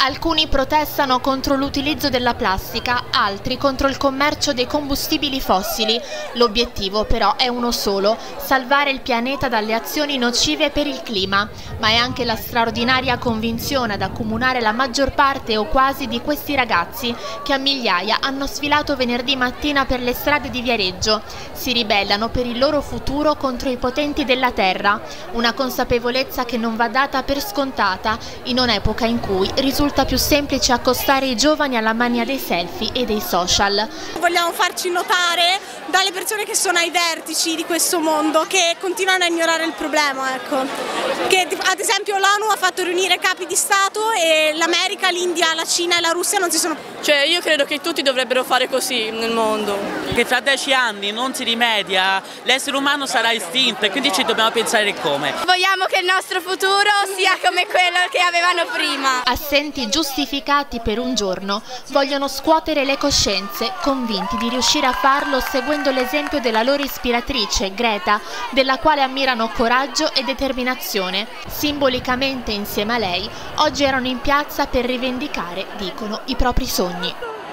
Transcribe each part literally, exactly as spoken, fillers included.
Alcuni protestano contro l'utilizzo della plastica, altri contro il commercio dei combustibili fossili. L'obiettivo però è uno solo: salvare il pianeta dalle azioni nocive per il clima. Ma è anche la straordinaria convinzione ad accomunare la maggior parte o quasi di questi ragazzi che a migliaia hanno sfilato venerdì mattina per le strade di Viareggio. Si ribellano per il loro futuro contro i potenti della terra. Una consapevolezza che non va data per scontata in un'epoca in cui risulta più semplice accostare i giovani alla mania dei selfie e dei social. Vogliamo farci notare dalle persone che sono ai vertici di questo mondo, che continuano a ignorare il problema, ecco. Che ad esempio l'ONU ha fatto riunire capi di Stato e l'America, l'India, la Cina e la Russia non si sono... Cioè io credo che tutti dovrebbero fare così nel mondo. Che tra dieci anni non si rimedia, l'essere umano sarà estinto e quindi ci dobbiamo pensare come. Vogliamo che il nostro futuro sia come quello che avevano prima. Assenti giustificati per un giorno, vogliono scuotere le coscienze, convinti di riuscire a farlo seguendo l'esempio della loro ispiratrice, Greta, della quale ammirano coraggio e determinazione. Simbolicamente insieme a lei, oggi erano in piazza per rivendicare, dicono, i propri sogni.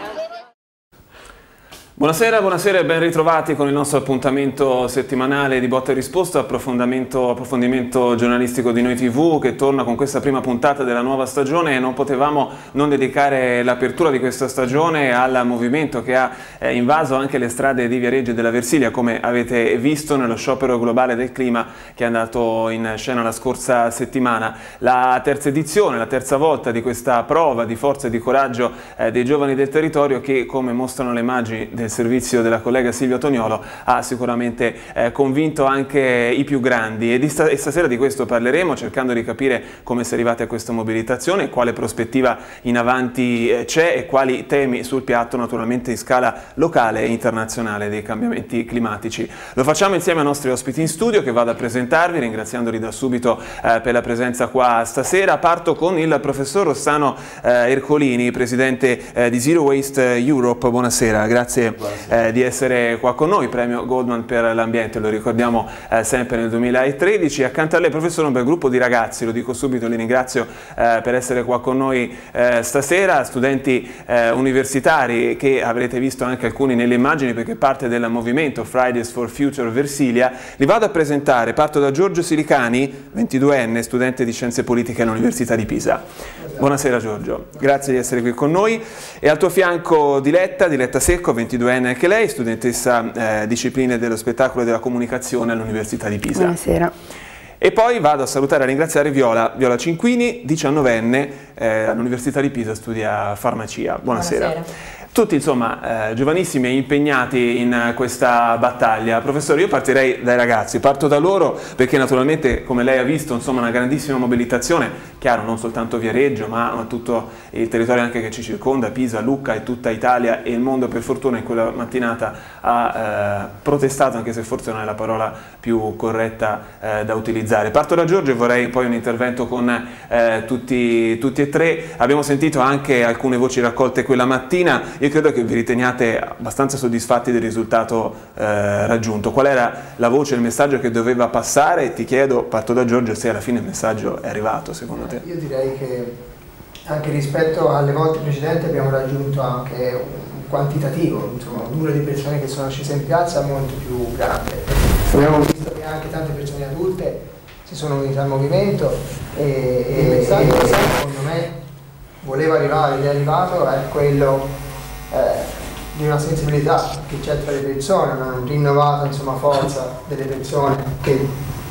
Buonasera, buonasera e ben ritrovati con il nostro appuntamento settimanale di Botta e Risposta, approfondimento, approfondimento giornalistico di Noi tivù, che torna con questa prima puntata della nuova stagione. E non potevamo non dedicare l'apertura di questa stagione al movimento che ha eh, invaso anche le strade di Viareggio e della Versilia, come avete visto nello sciopero globale del clima che è andato in scena la scorsa settimana. La terza edizione, la terza volta di questa prova di forza e di coraggio eh, dei giovani del territorio che, come mostrano le immagini del servizio della collega Silvia Toniolo, ha sicuramente eh, convinto anche i più grandi, e, di sta e stasera di questo parleremo, cercando di capire come si è arrivati a questa mobilitazione, quale prospettiva in avanti eh, c'è e quali temi sul piatto naturalmente in scala locale e internazionale dei cambiamenti climatici. Lo facciamo insieme ai nostri ospiti in studio, che vado a presentarvi ringraziandoli da subito eh, per la presenza qua stasera. Parto con il professor Rossano eh, Ercolini, presidente eh, di Zero Waste Europe. Buonasera, grazie Eh, di essere qua con noi, premio Goldman per l'ambiente, lo ricordiamo eh, sempre nel duemilatredici. Accanto a lei, professore, un bel gruppo di ragazzi, lo dico subito, li ringrazio eh, per essere qua con noi eh, stasera, studenti eh, universitari che avrete visto anche alcuni nelle immagini perché parte del movimento Fridays for Future Versilia. Li vado a presentare, parto da Giorgio Silicani, ventiduenne, studente di Scienze Politiche all'Università di Pisa. Buonasera Giorgio, grazie di essere qui con noi. E al tuo fianco Diletta, Diletta Secco, ventiduenne anche lei, studentessa eh, discipline dello spettacolo e della comunicazione all'Università di Pisa. Buonasera. E poi vado a salutare e a ringraziare Viola, Viola Cinquini, diciannovenne, eh, all'Università di Pisa, studia farmacia. Buonasera. Buonasera. Tutti insomma eh, giovanissimi e impegnati in questa battaglia. Professore, io partirei dai ragazzi, parto da loro perché naturalmente, come lei ha visto, insomma una grandissima mobilitazione, chiaro non soltanto Viareggio ma tutto il territorio anche che ci circonda, Pisa, Lucca e tutta Italia e il mondo per fortuna in quella mattinata ha eh, protestato, anche se forse non è la parola più corretta eh, da utilizzare. Parto da Giorgio e vorrei poi un intervento con eh, tutti, tutti e tre. Abbiamo sentito anche alcune voci raccolte quella mattina. Io credo che vi riteniate abbastanza soddisfatti del risultato eh, raggiunto. Qual era la voce, il messaggio che doveva passare? Ti chiedo, parto da Giorgio, se alla fine il messaggio è arrivato secondo te. Io direi che anche rispetto alle volte precedenti abbiamo raggiunto anche un quantitativo, insomma un numero di persone che sono scese in piazza molto più grande. Abbiamo visto che anche tante persone adulte si sono unite al movimento e, e il messaggio che secondo me voleva arrivare ed è arrivato è quello Eh, di una sensibilità che c'è tra le persone, una rinnovata insomma, forza delle persone che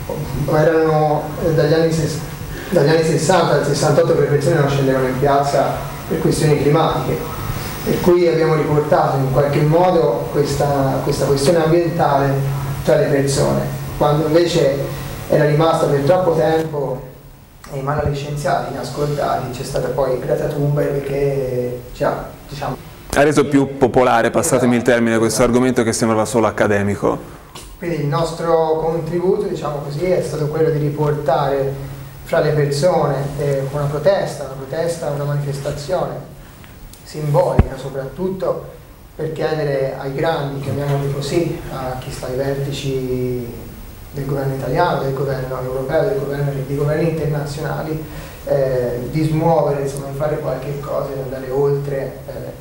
erano eh, dagli, anni dagli anni sessanta al sessantotto le persone non scendevano in piazza per questioni climatiche, e qui abbiamo riportato in qualche modo questa, questa questione ambientale tra le persone, quando invece era rimasta per troppo tempo in mano agli scienziati inascoltati. C'è stata poi Greta Thunberg che ci ha, diciamo, ha reso più popolare, passatemi il termine, questo argomento che sembrava solo accademico. Quindi il nostro contributo, diciamo così, è stato quello di riportare fra le persone eh, una protesta, una protesta, una manifestazione simbolica soprattutto per chiedere ai grandi, chiamiamoli così, a chi sta ai vertici del governo italiano, del governo europeo, del governo, dei governi internazionali, eh, di smuovere, insomma, di fare qualche cosa, di andare oltre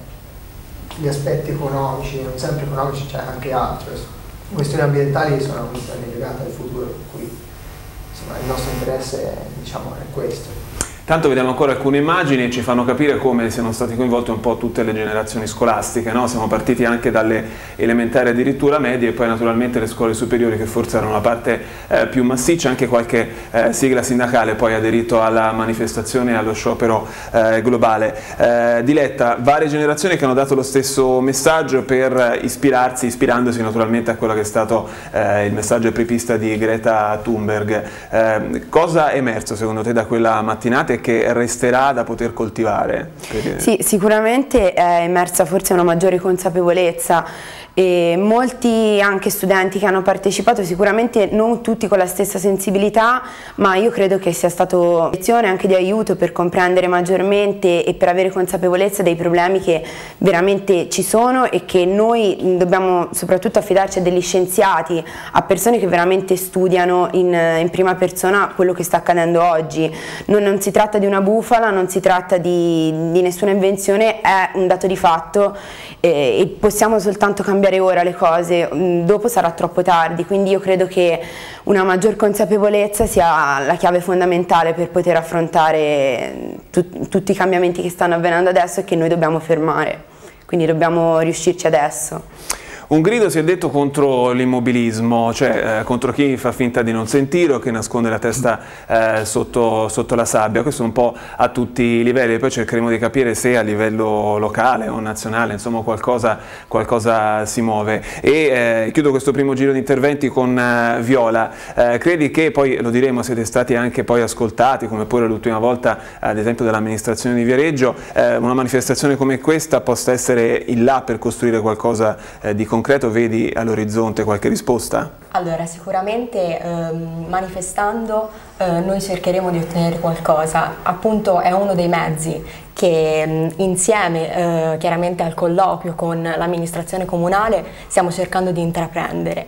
eh, gli aspetti economici, non sempre economici, c'è anche altro. Questioni ambientali sono legate al futuro, per cui insomma, il nostro interesse, diciamo, è questo. Tanto vediamo ancora alcune immagini e ci fanno capire come siano state coinvolte un po' tutte le generazioni scolastiche, no? Siamo partiti anche dalle elementari addirittura medie e poi naturalmente le scuole superiori, che forse erano la parte eh, più massiccia. Anche qualche eh, sigla sindacale poi ha aderito alla manifestazione e allo sciopero eh, globale. Eh, Diletta, varie generazioni che hanno dato lo stesso messaggio per ispirarsi, ispirandosi naturalmente a quello che è stato eh, il messaggio apripista di Greta Thunberg. Eh, cosa è emerso secondo te da quella mattinata e che resterà da poter coltivare? Perché... Sì, sicuramente è emersa forse una maggiore consapevolezza e molti anche studenti che hanno partecipato, sicuramente non tutti con la stessa sensibilità, ma io credo che sia stato lezione anche di aiuto per comprendere maggiormente e per avere consapevolezza dei problemi che veramente ci sono e che noi dobbiamo soprattutto affidarci a degli scienziati, a persone che veramente studiano in, in prima persona quello che sta accadendo oggi. Non, non si tratta di una bufala, non si tratta di, di nessuna invenzione, è un dato di fatto e, e possiamo soltanto cambiare ora le cose, dopo sarà troppo tardi, quindi io credo che una maggior consapevolezza sia la chiave fondamentale per poter affrontare tu, tutti i cambiamenti che stanno avvenendo adesso e che noi dobbiamo fermare, quindi dobbiamo riuscirci adesso. Un grido si è detto contro l'immobilismo, cioè eh, contro chi fa finta di non sentire o che nasconde la testa eh, sotto, sotto la sabbia. Questo un po' a tutti i livelli, poi cercheremo di capire se a livello locale o nazionale insomma qualcosa, qualcosa si muove. E eh, chiudo questo primo giro di interventi con eh, Viola. Eh, credi che, poi lo diremo, siete stati anche poi ascoltati, come pure l'ultima volta ad esempio dall'amministrazione di Viareggio, eh, una manifestazione come questa possa essere il là per costruire qualcosa eh, di concreto? Vedi all'orizzonte qualche risposta? Allora, sicuramente ehm, manifestando eh, noi cercheremo di ottenere qualcosa, appunto è uno dei mezzi che mh, insieme eh, chiaramente al colloquio con l'amministrazione comunale stiamo cercando di intraprendere.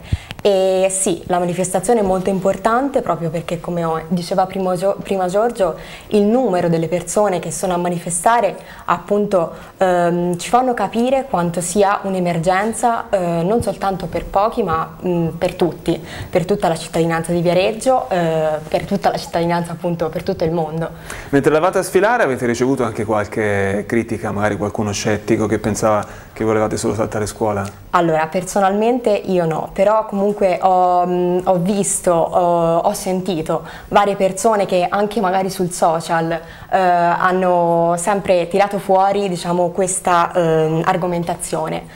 E sì, la manifestazione è molto importante proprio perché, come diceva prima, prima Giorgio, il numero delle persone che sono a manifestare appunto ehm, ci fanno capire quanto sia un'emergenza eh, non soltanto per pochi ma mh, per tutti, per tutta la cittadinanza di Viareggio, eh, per tutta la cittadinanza appunto, per tutto il mondo. Mentre eravate a sfilare avete ricevuto anche qualche critica, magari qualcuno scettico che pensava che volevate solo saltare scuola? Allora, personalmente io no, però comunque ho, mh, ho visto, ho, ho sentito varie persone che anche magari sul social eh, hanno sempre tirato fuori, diciamo, questa eh, argomentazione.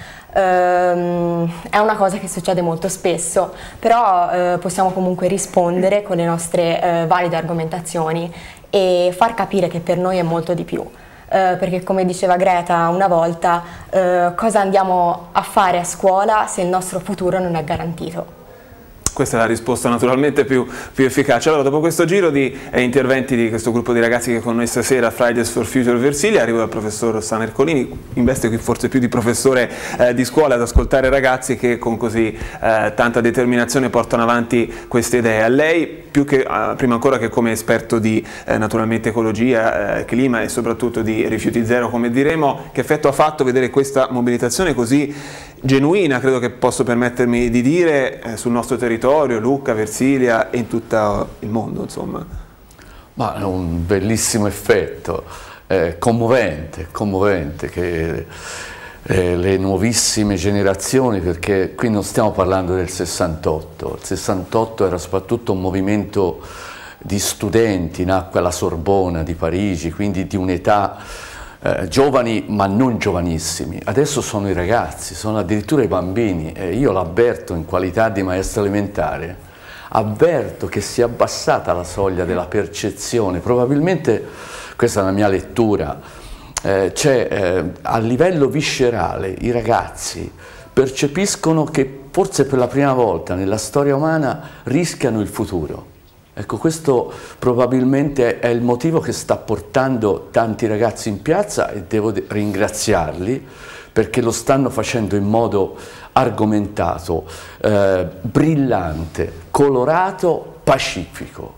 Um, è una cosa che succede molto spesso, però uh, possiamo comunque rispondere con le nostre uh, valide argomentazioni e far capire che per noi è molto di più. Uh, perché, come diceva Greta una volta, uh, cosa andiamo a fare a scuola se il nostro futuro non è garantito? Questa è la risposta naturalmente più, più efficace. Allora, dopo questo giro di eh, interventi di questo gruppo di ragazzi che è con noi stasera, Fridays for Future Versilia, arrivo dal professor Rossano Ercolini, in veste qui forse più di professore eh, di scuola, ad ascoltare ragazzi che con così eh, tanta determinazione portano avanti queste idee. A lei, più che, eh, prima ancora che come esperto di eh, naturalmente ecologia, eh, clima e soprattutto di rifiuti zero, come diremo, che effetto ha fatto vedere questa mobilitazione così genuina, credo che posso permettermi di dire, eh, sul nostro territorio, Lucca, Versilia e in tutto il mondo, insomma? Ma è un bellissimo effetto, eh, commovente, commovente che eh, le nuovissime generazioni, perché qui non stiamo parlando del sessantotto, il sessantotto era soprattutto un movimento di studenti, nacque alla Sorbona di Parigi, quindi di un'età Eh, giovani ma non giovanissimi. Adesso sono i ragazzi, sono addirittura i bambini e io l'avverto in qualità di maestro elementare, avverto che si è abbassata la soglia della percezione, probabilmente questa è la mia lettura, eh, c'è eh, a livello viscerale i ragazzi percepiscono che forse per la prima volta nella storia umana rischiano il futuro. Ecco, questo probabilmente è il motivo che sta portando tanti ragazzi in piazza e devo ringraziarli perché lo stanno facendo in modo argomentato, eh, brillante, colorato, pacifico,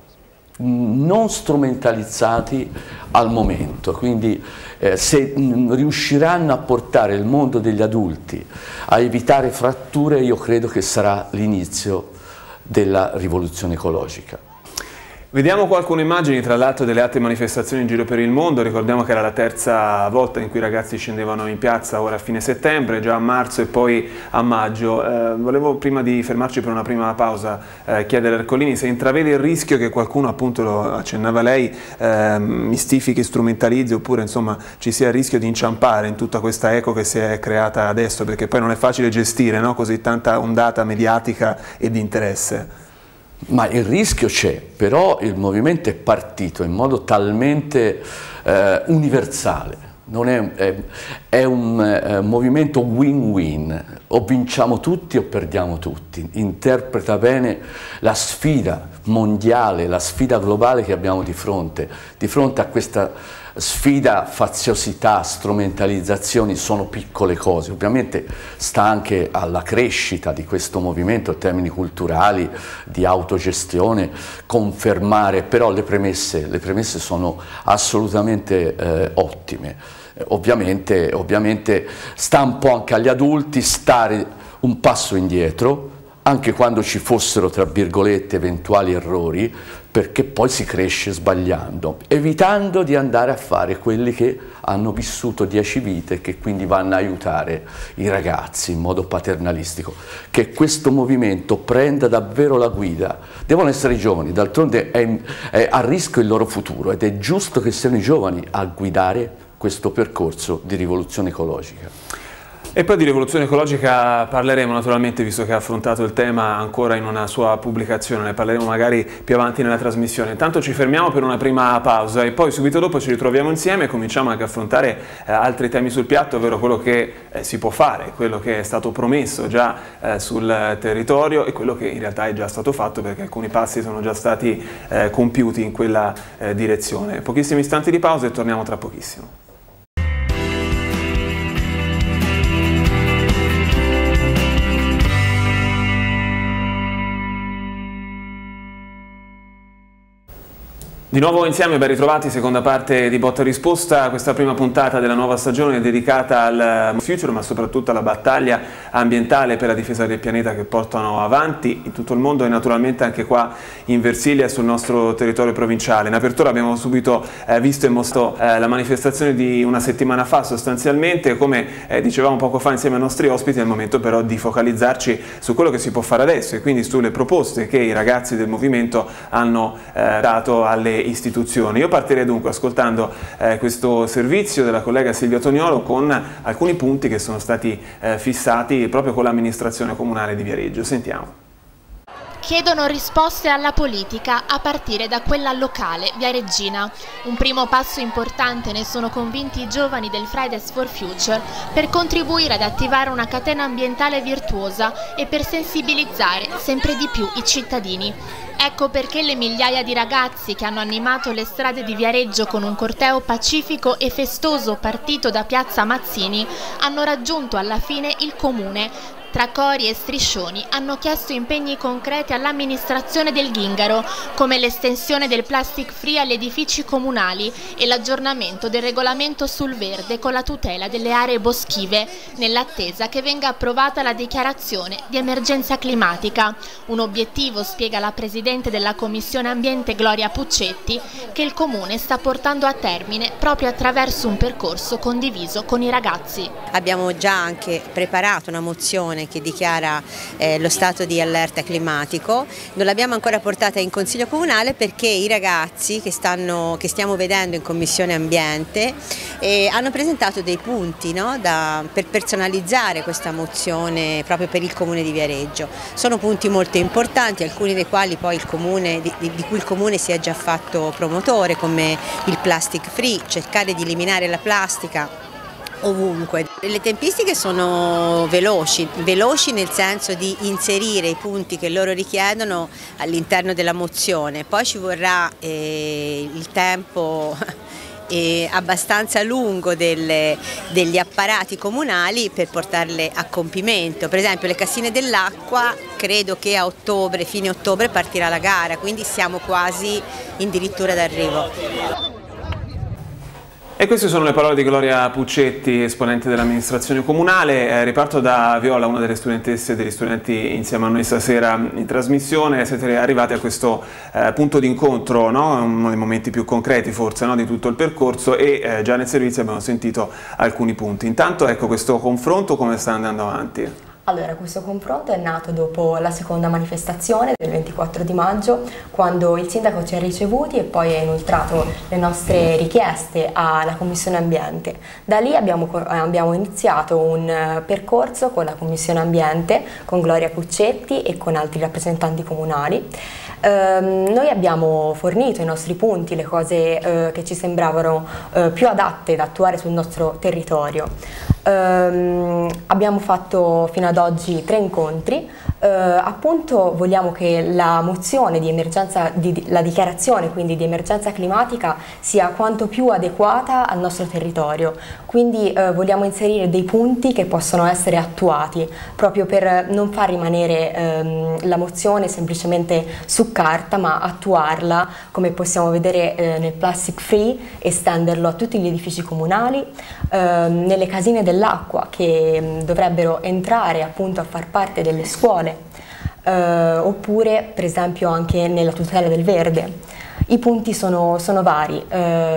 non strumentalizzati al momento. Quindi eh, se mh, riusciranno a portare il mondo degli adulti a evitare fratture, io credo che sarà l'inizio della rivoluzione ecologica. Vediamo alcune immagini tra l'altro delle altre manifestazioni in giro per il mondo. Ricordiamo che era la terza volta in cui i ragazzi scendevano in piazza, ora a fine settembre, già a marzo e poi a maggio. Eh, volevo, prima di fermarci per una prima pausa, eh, chiedere a Ercolini se intravede il rischio che qualcuno, appunto lo accennava lei, eh, mistifichi, strumentalizzi, oppure insomma ci sia il rischio di inciampare in tutta questa eco che si è creata adesso, perché poi non è facile gestire, no? Così tanta ondata mediatica e di interesse. Ma il rischio c'è, però il movimento è partito in modo talmente eh, universale, non è, è, è un eh, movimento win-win, o vinciamo tutti o perdiamo tutti, interpreta bene la sfida mondiale, la sfida globale che abbiamo di fronte, di fronte a questa sfida, faziosità, strumentalizzazioni, sono piccole cose. Ovviamente sta anche alla crescita di questo movimento in termini culturali, di autogestione, confermare, però le premesse, le premesse sono assolutamente eh, ottime. Eh, ovviamente, ovviamente sta un po' anche agli adulti stare un passo indietro, anche quando ci fossero, tra virgolette, eventuali errori, perché poi si cresce sbagliando, evitando di andare a fare quelli che hanno vissuto dieci vite e che quindi vanno a aiutare i ragazzi in modo paternalistico. Che questo movimento prenda davvero la guida. Devono essere i giovani, d'altronde è, è a rischio il loro futuro ed è giusto che siano i giovani a guidare questo percorso di rivoluzione ecologica. E poi di rivoluzione ecologica parleremo naturalmente, visto che ha affrontato il tema ancora in una sua pubblicazione, ne parleremo magari più avanti nella trasmissione. Intanto ci fermiamo per una prima pausa e poi subito dopo ci ritroviamo insieme e cominciamo anche a affrontare eh, altri temi sul piatto, ovvero quello che eh, si può fare, quello che è stato promesso già eh, sul territorio e quello che in realtà è già stato fatto, perché alcuni passi sono già stati eh, compiuti in quella eh, direzione. Pochissimi istanti di pausa e torniamo tra pochissimo. Di nuovo insieme, ben ritrovati, seconda parte di Botta e Risposta. Questa prima puntata della nuova stagione è dedicata al future, ma soprattutto alla battaglia ambientale per la difesa del pianeta che portano avanti in tutto il mondo e naturalmente anche qua in Versilia sul nostro territorio provinciale. In apertura abbiamo subito eh, visto e mostrato eh, la manifestazione di una settimana fa sostanzialmente, come eh, dicevamo poco fa insieme ai nostri ospiti, è il momento però di focalizzarci su quello che si può fare adesso e quindi sulle proposte che i ragazzi del movimento hanno eh, dato alle istituzioni. Io partirei dunque ascoltando eh, questo servizio della collega Silvia Toniolo con alcuni punti che sono stati eh, fissati proprio con l'amministrazione comunale di Viareggio. Sentiamo. Chiedono risposte alla politica a partire da quella locale, viareggina. Un primo passo importante, ne sono convinti i giovani del Fridays for Future, per contribuire ad attivare una catena ambientale virtuosa e per sensibilizzare sempre di più i cittadini. Ecco perché le migliaia di ragazzi che hanno animato le strade di Viareggio con un corteo pacifico e festoso partito da Piazza Mazzini hanno raggiunto alla fine il comune. Tra cori e striscioni hanno chiesto impegni concreti all'amministrazione del Ghingaro, come l'estensione del plastic free agli edifici comunali e l'aggiornamento del regolamento sul verde con la tutela delle aree boschive, nell'attesa che venga approvata la dichiarazione di emergenza climatica. Un obiettivo, spiega la Presidente della Commissione Ambiente Gloria Puccetti, che il Comune sta portando a termine proprio attraverso un percorso condiviso con i ragazzi. Abbiamo già anche preparato una mozione che dichiara eh, lo stato di allerta climatico. Non l'abbiamo ancora portata in Consiglio Comunale perché i ragazzi che, stanno, che stiamo vedendo in Commissione Ambiente eh, hanno presentato dei punti, no, da, per personalizzare questa mozione proprio per il Comune di Viareggio. Sono punti molto importanti, alcuni dei quali poi il Comune, di, di cui il Comune si è già fatto promotore, come il plastic free, cercare di eliminare la plastica ovunque. Le tempistiche sono veloci, veloci nel senso di inserire i punti che loro richiedono all'interno della mozione, poi ci vorrà eh, il tempo eh, abbastanza lungo delle, degli apparati comunali per portarle a compimento. Per esempio le cassine dell'acqua, credo che a ottobre, fine ottobre partirà la gara, quindi siamo quasi addirittura d'arrivo. E queste sono le parole di Gloria Puccetti, esponente dell'amministrazione comunale. Eh, riparto da Viola, una delle studentesse e degli studenti insieme a noi stasera in trasmissione. Siete arrivati a questo eh, punto di incontro, no? Uno dei momenti più concreti forse, no? Di tutto il percorso, e eh, già nel servizio abbiamo sentito alcuni punti. Intanto ecco, questo confronto come sta andando avanti? Allora, questo confronto è nato dopo la seconda manifestazione del ventiquattro di maggio, quando il sindaco ci ha ricevuti e poi ha inoltrato le nostre richieste alla Commissione Ambiente. Da lì abbiamo, abbiamo iniziato un percorso con la Commissione Ambiente, con Gloria Puccetti e con altri rappresentanti comunali. Eh, noi abbiamo fornito i nostri punti, le cose eh, che ci sembravano eh, più adatte da attuare sul nostro territorio. Eh, abbiamo fatto fino ad oggi tre incontri. Eh, appunto vogliamo che la mozione di emergenza, di, di, la dichiarazione quindi di emergenza climatica sia quanto più adeguata al nostro territorio, quindi eh, vogliamo inserire dei punti che possono essere attuati proprio per non far rimanere ehm, la mozione semplicemente su carta, ma attuarla, come possiamo vedere eh, nel plastic free, estenderlo a tutti gli edifici comunali, ehm, nelle casine dell'acqua che mh, dovrebbero entrare appunto a far parte delle scuole. Uh, oppure per esempio anche nella tutela del verde. I punti sono, sono vari uh,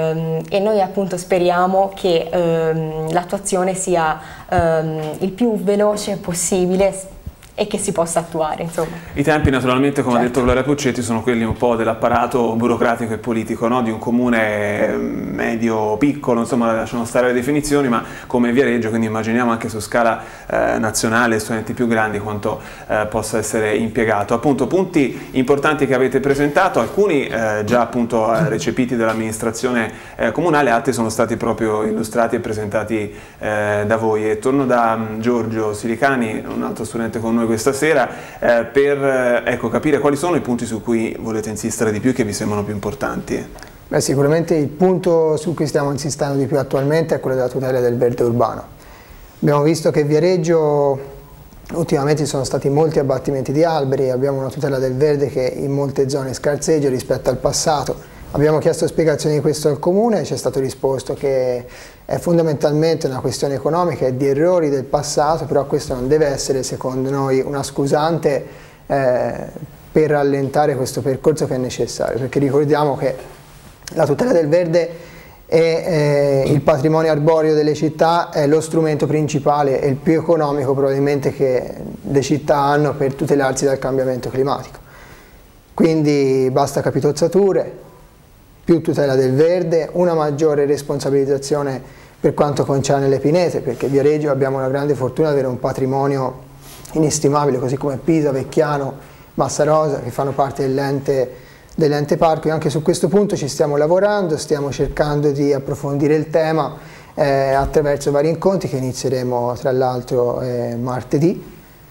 e noi appunto speriamo che uh, l'attuazione sia uh, il più veloce possibile e che si possa attuare, insomma. I tempi naturalmente, come certo. ha detto Gloria Puccetti, sono quelli un po' dell'apparato burocratico e politico, no? Di un comune medio-piccolo, insomma lasciano stare le definizioni, ma come Viareggio, quindi immaginiamo anche su scala eh, nazionale, studenti più grandi, quanto eh, possa essere impiegato. Appunto, punti importanti che avete presentato, alcuni eh, già appunto eh, recepiti dall'amministrazione eh, comunale, altri sono stati proprio illustrati e presentati eh, da voi. E torno da um, Giorgio Silicani, un altro studente con noi questa sera, eh, per eh, ecco, capire quali sono i punti su cui volete insistere di più e che vi sembrano più importanti. Beh, sicuramente il punto su cui stiamo insistendo di più attualmente è quello della tutela del verde urbano. Abbiamo visto che Viareggio ultimamente ci sono stati molti abbattimenti di alberi, abbiamo una tutela del verde che in molte zone scarseggia rispetto al passato. Abbiamo chiesto spiegazioni di questo al Comune, ci è stato risposto che è fondamentalmente una questione economica e di errori del passato, però questo non deve essere secondo noi una scusante eh, per rallentare questo percorso che è necessario, perché ricordiamo che la tutela del verde e eh, il patrimonio arboreo delle città è lo strumento principale e il più economico probabilmente che le città hanno per tutelarsi dal cambiamento climatico. Quindi basta capitozzature, più tutela del verde, una maggiore responsabilizzazione per quanto concerne le pinete, perché Viareggio abbiamo la grande fortuna di avere un patrimonio inestimabile, così come Pisa, Vecchiano, Massarosa, che fanno parte dell'ente dell'ente parco, e anche su questo punto ci stiamo lavorando, stiamo cercando di approfondire il tema eh, attraverso vari incontri che inizieremo tra l'altro eh, martedì.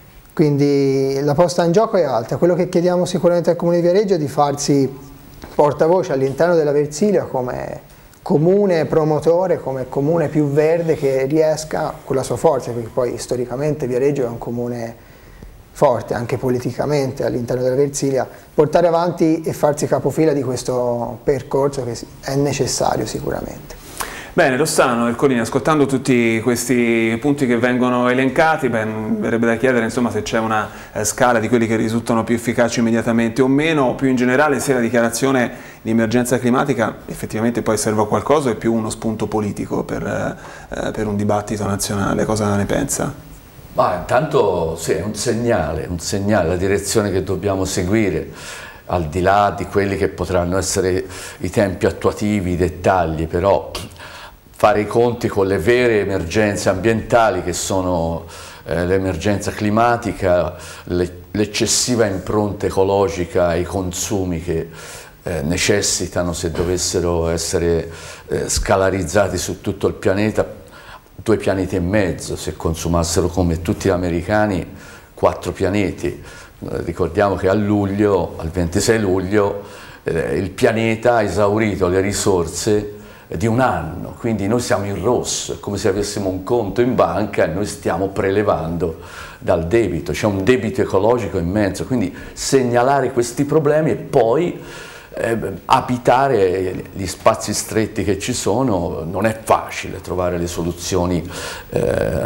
Quindi la posta in gioco è alta. Quello che chiediamo sicuramente al Comune di Viareggio è di farsi portavoce all'interno della Versilia come comune promotore, come comune più verde che riesca con la sua forza, perché poi storicamente Viareggio è un comune forte anche politicamente all'interno della Versilia, portare avanti e farsi capofila di questo percorso che è necessario sicuramente. Bene, Rossano Ercolini, ascoltando tutti questi punti che vengono elencati, beh, verrebbe da chiedere insomma, se c'è una eh, scala di quelli che risultano più efficaci immediatamente o meno, o più in generale se la dichiarazione di emergenza climatica effettivamente poi serve a qualcosa o è più uno spunto politico per, eh, per un dibattito nazionale. Cosa ne pensa? Ma intanto sì, è un segnale, un segnale, la direzione che dobbiamo seguire, al di là di quelli che potranno essere i tempi attuativi, i dettagli, però fare i conti con le vere emergenze ambientali che sono eh, l'emergenza climatica, l'eccessiva impronta ecologica, i consumi che eh, necessitano, se dovessero essere eh, scalarizzati su tutto il pianeta, due pianeti e mezzo, se consumassero come tutti gli americani quattro pianeti. Eh, ricordiamo che a luglio, al ventisei luglio, eh, il pianeta ha esaurito le risorse di un anno, quindi noi siamo in rosso, è come se avessimo un conto in banca e noi stiamo prelevando dal debito, c'è un debito ecologico immenso, quindi segnalare questi problemi e poi eh, abitare gli spazi stretti che ci sono. Non è facile trovare le soluzioni, eh,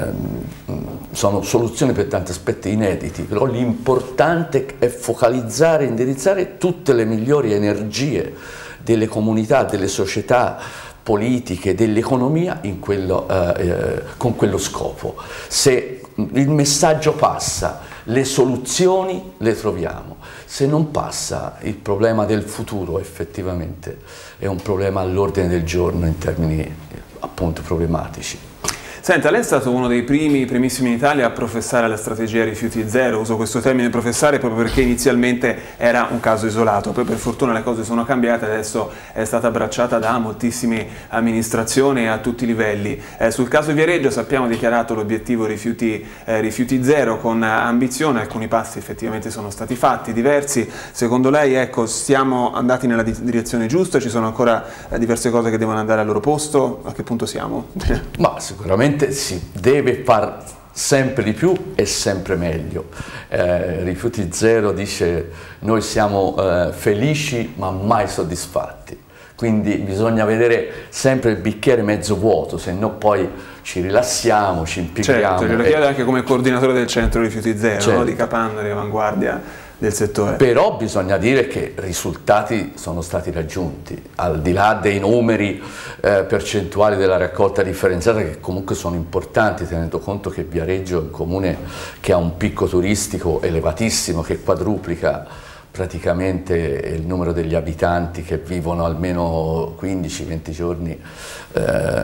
sono soluzioni per tanti aspetti inediti, però l'importante è focalizzare e indirizzare tutte le migliori energie delle comunità, delle società politiche, dell'economia in quello, eh, eh, con quello scopo. Se il messaggio passa, le soluzioni le troviamo. Se non passa, il problema del futuro effettivamente è un problema all'ordine del giorno in termini appunto problematici. Senta, lei è stato uno dei primi, primissimi in Italia a professare la strategia rifiuti zero. Uso questo termine professare proprio perché inizialmente era un caso isolato, poi per fortuna le cose sono cambiate, adesso è stata abbracciata da moltissime amministrazioni a tutti i livelli. Eh, sul caso Viareggio sappiamo dichiarato l'obiettivo rifiuti, eh, rifiuti zero con ambizione, alcuni passi effettivamente sono stati fatti, diversi. Secondo lei, ecco, siamo andati nella direzione giusta, ci sono ancora eh, diverse cose che devono andare al loro posto? A che punto siamo? Ma sicuramente si deve far sempre di più e sempre meglio. Eh, Rifiuti Zero dice: noi siamo eh, felici ma mai soddisfatti, quindi bisogna vedere sempre il bicchiere mezzo vuoto, se no poi ci rilassiamo, ci impigriamo. Certo, glielo e... chiedo anche come coordinatore del centro Rifiuti Zero, certo. no? Di Capannari, avanguardia del settore. Però bisogna dire che risultati sono stati raggiunti, al di là dei numeri eh, percentuali della raccolta differenziata, che comunque sono importanti, tenendo conto che Viareggio è un comune che ha un picco turistico elevatissimo, che quadruplica praticamente il numero degli abitanti che vivono almeno quindici venti giorni eh,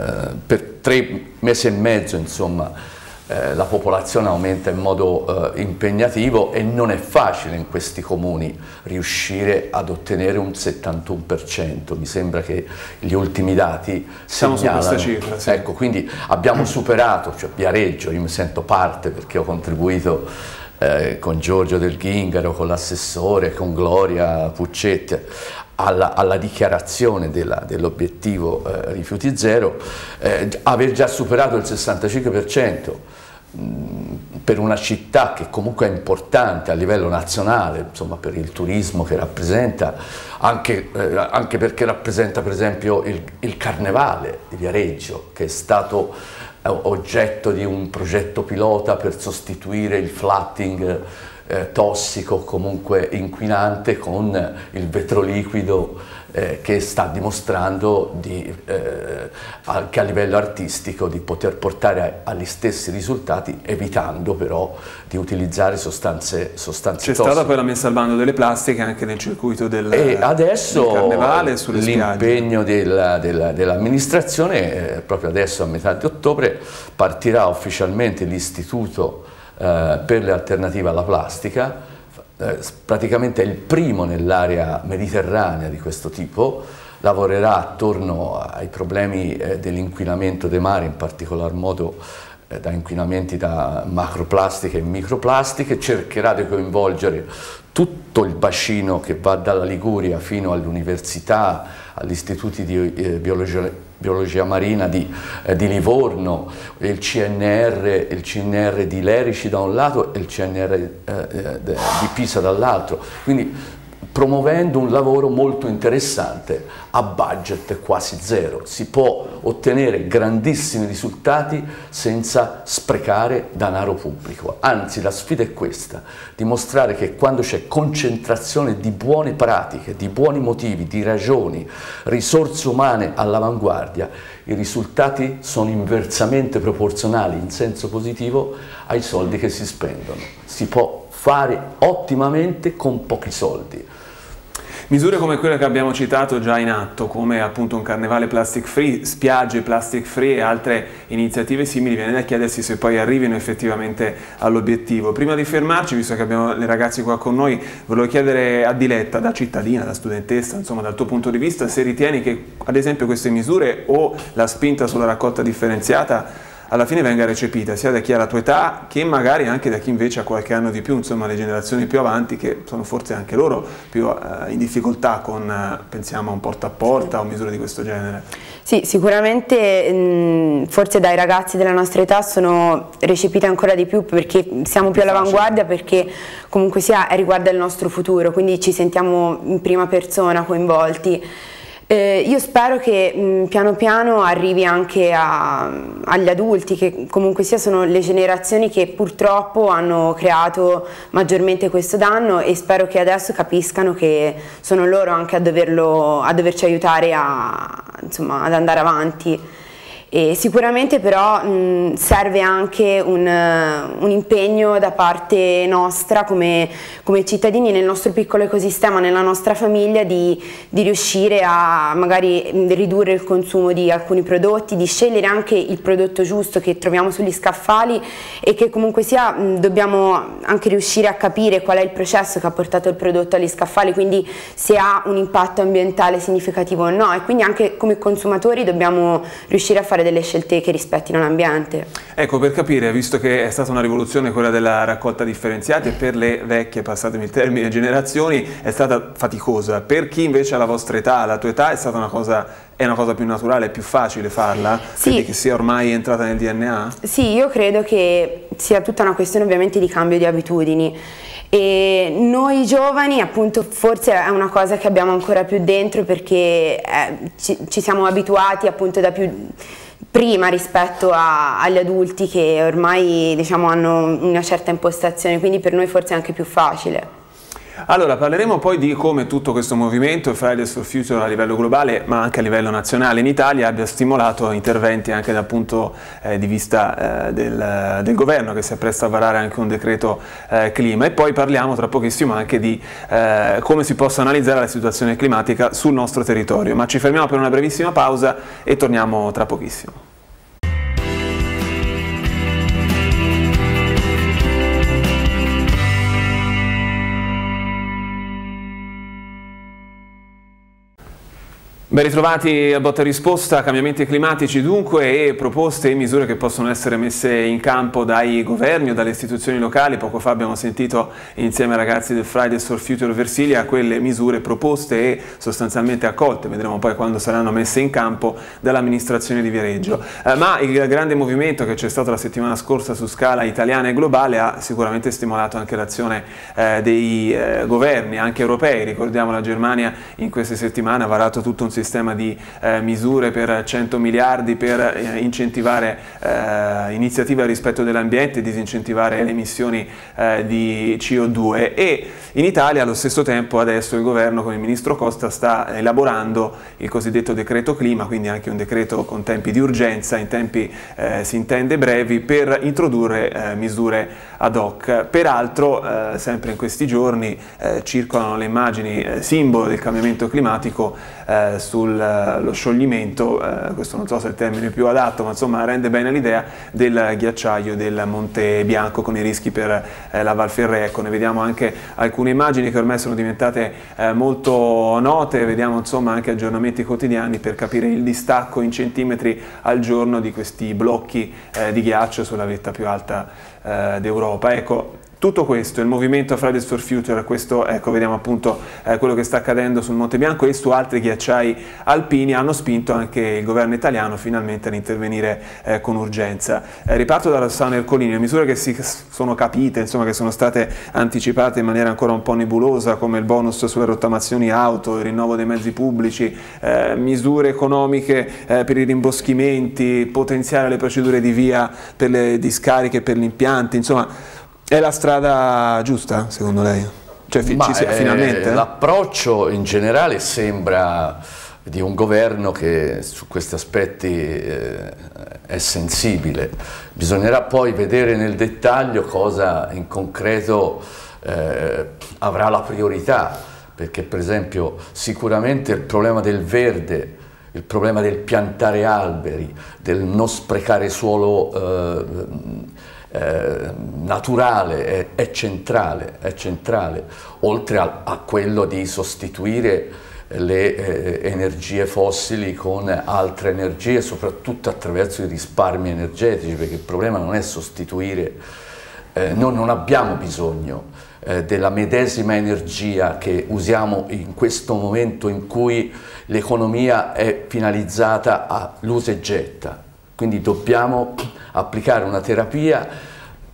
per tre mesi e mezzo, insomma. Eh, la popolazione aumenta in modo eh, impegnativo e non è facile in questi comuni riuscire ad ottenere un settantuno per cento, mi sembra che gli ultimi dati siamo segnalano. Su questa cifra, sì. Ecco, quindi abbiamo superato, cioè Viareggio, io mi sento parte perché ho contribuito eh, con Giorgio Del Ghingaro, con l'assessore, con Gloria Puccetti alla, alla dichiarazione dell'obiettivo eh, rifiuti zero, eh, aver già superato il sessantacinque per cento per una città che comunque è importante a livello nazionale, insomma, per il turismo che rappresenta, anche, eh, anche perché rappresenta per esempio il, il Carnevale di Viareggio, che è stato eh, oggetto di un progetto pilota per sostituire il flatting eh, tossico, comunque inquinante, con il vetro liquido Eh, che sta dimostrando di, eh, anche a livello artistico di poter portare agli stessi risultati, evitando però di utilizzare sostanze, sostanze tossiche. C'è stata poi la messa al bando delle plastiche anche nel circuito del, e adesso del Carnevale, sulle l'impegno dell'amministrazione, dell eh, proprio adesso a metà di ottobre partirà ufficialmente l'istituto eh, per le alternative alla plastica. Praticamente è il primo nell'area mediterranea di questo tipo, lavorerà attorno ai problemi eh, dell'inquinamento dei mari, in particolar modo eh, da inquinamenti da macroplastiche e microplastiche, cercherà di coinvolgere tutto il bacino che va dalla Liguria fino all'università, agli istituti di eh, biologia, biologia marina di, eh, di Livorno, il C N R, il C N R di Lerici da un lato e il C N R eh, di Pisa dall'altro, quindi promuovendo un lavoro molto interessante a budget quasi zero. Si può ottenere grandissimi risultati senza sprecare denaro pubblico, anzi la sfida è questa, dimostrare che quando c'è concentrazione di buone pratiche, di buoni motivi, di ragioni, risorse umane all'avanguardia, i risultati sono inversamente proporzionali in senso positivo ai soldi che si spendono. Si può fare ottimamente con pochi soldi. Misure come quelle che abbiamo citato già in atto, come appunto un carnevale plastic free, spiagge plastic free e altre iniziative simili, viene da chiedersi se poi arrivino effettivamente all'obiettivo. Prima di fermarci, visto che abbiamo le ragazze qua con noi, volevo chiedere a Diletta, da cittadina, da studentessa, insomma dal tuo punto di vista, se ritieni che ad esempio queste misure o la spinta sulla raccolta differenziata alla fine venga recepita sia da chi ha la tua età che magari anche da chi invece ha qualche anno di più, insomma le generazioni più avanti che sono forse anche loro più uh, in difficoltà con, uh, pensiamo a un porta a porta o misure di questo genere. Sì, sicuramente mh, forse dai ragazzi della nostra età sono recepite ancora di più perché siamo più all'avanguardia, perché comunque sia riguarda il nostro futuro, quindi ci sentiamo in prima persona coinvolti. Eh, io spero che mh, piano piano arrivi anche a, agli adulti, che comunque sia sono le generazioni che purtroppo hanno creato maggiormente questo danno, e spero che adesso capiscano che sono loro anche a, doverlo, a doverci aiutare a, insomma, ad andare avanti. E sicuramente però mh, serve anche un, uh, un impegno da parte nostra come, come cittadini nel nostro piccolo ecosistema, nella nostra famiglia, di, di riuscire a magari ridurre il consumo di alcuni prodotti, di scegliere anche il prodotto giusto che troviamo sugli scaffali, e che comunque sia mh, dobbiamo anche riuscire a capire qual è il processo che ha portato il prodotto agli scaffali, quindi se ha un impatto ambientale significativo o no, e quindi anche come consumatori dobbiamo riuscire a fare delle scelte che rispettino l'ambiente. Ecco, per capire, visto che è stata una rivoluzione quella della raccolta differenziata e per le vecchie, passatemi il termine, generazioni è stata faticosa, per chi invece ha la vostra età, la tua età, è stata una cosa, è una cosa più naturale, è più facile farla? Sì. Credi che sia ormai entrata nel D N A? Sì, io credo che sia tutta una questione ovviamente di cambio di abitudini. E noi giovani appunto forse è una cosa che abbiamo ancora più dentro, perché eh, ci, ci siamo abituati appunto da più prima rispetto a, agli adulti che ormai diciamo hanno una certa impostazione, quindi per noi forse è anche più facile. Allora, parleremo poi di come tutto questo movimento Fridays for Future a livello globale, ma anche a livello nazionale in Italia, abbia stimolato interventi anche dal punto eh, di vista eh, del, del governo, che si appresta a varare anche un decreto eh, clima, e poi parliamo tra pochissimo anche di eh, come si possa analizzare la situazione climatica sul nostro territorio. Ma ci fermiamo per una brevissima pausa e torniamo tra pochissimo. Ben ritrovati a Botta e Risposta, cambiamenti climatici dunque, e proposte e misure che possono essere messe in campo dai governi o dalle istituzioni locali. Poco fa abbiamo sentito insieme ai ragazzi del Fridays for Future Versilia quelle misure proposte e sostanzialmente accolte, vedremo poi quando saranno messe in campo, dall'amministrazione di Viareggio. Eh, ma il grande movimento che c'è stato la settimana scorsa su scala italiana e globale ha sicuramente stimolato anche l'azione eh, dei eh, governi, anche europei. Ricordiamo, la Germania in queste settimane ha varato tutto un sistema sistema di eh, misure per cento miliardi per eh, incentivare eh, iniziative al rispetto dell'ambiente e disincentivare le emissioni eh, di C O due, e in Italia allo stesso tempo adesso il governo con il ministro Costa sta elaborando il cosiddetto decreto clima, quindi anche un decreto con tempi di urgenza, in tempi eh, si intende brevi, per introdurre eh, misure ad hoc. Peraltro eh, sempre in questi giorni eh, circolano le immagini eh, simbolo del cambiamento climatico eh, sullo scioglimento, eh, questo non so se è il termine più adatto, ma insomma rende bene l'idea, del ghiacciaio del Monte Bianco, con i rischi per eh, la Val Ferret. Ecco, ne vediamo anche alcune immagini che ormai sono diventate eh, molto note, vediamo insomma anche aggiornamenti quotidiani per capire il distacco in centimetri al giorno di questi blocchi eh, di ghiaccio sulla vetta più alta eh, d'Europa. Ecco, tutto questo, il movimento Fridays for Future, questo, ecco, vediamo appunto eh, quello che sta accadendo sul Monte Bianco e su altri ghiacciai alpini, hanno spinto anche il governo italiano finalmente ad intervenire eh, con urgenza. Eh, riparto da Rossano Ercolini. Le misure che si sono capite, insomma, che sono state anticipate in maniera ancora un po' nebulosa, come il bonus sulle rottamazioni auto, il rinnovo dei mezzi pubblici, eh, misure economiche eh, per i rimboschimenti, potenziare le procedure di via per le discariche e per gli impianti, insomma, è la strada giusta secondo lei? Cioè, fi ci sia, eh, finalmente? L'approccio in generale sembra di un governo che su questi aspetti eh, è sensibile. Bisognerà poi vedere nel dettaglio cosa in concreto eh, avrà la priorità, perché per esempio sicuramente il problema del verde, il problema del piantare alberi, del non sprecare suolo eh, Eh, naturale è, è centrale, è centrale, oltre a, a quello di sostituire le eh, energie fossili con altre energie, soprattutto attraverso i risparmi energetici, perché il problema non è sostituire, eh, noi non abbiamo bisogno eh, della medesima energia che usiamo in questo momento in cui l'economia è finalizzata all'usa e getta, quindi dobbiamo applicare una terapia,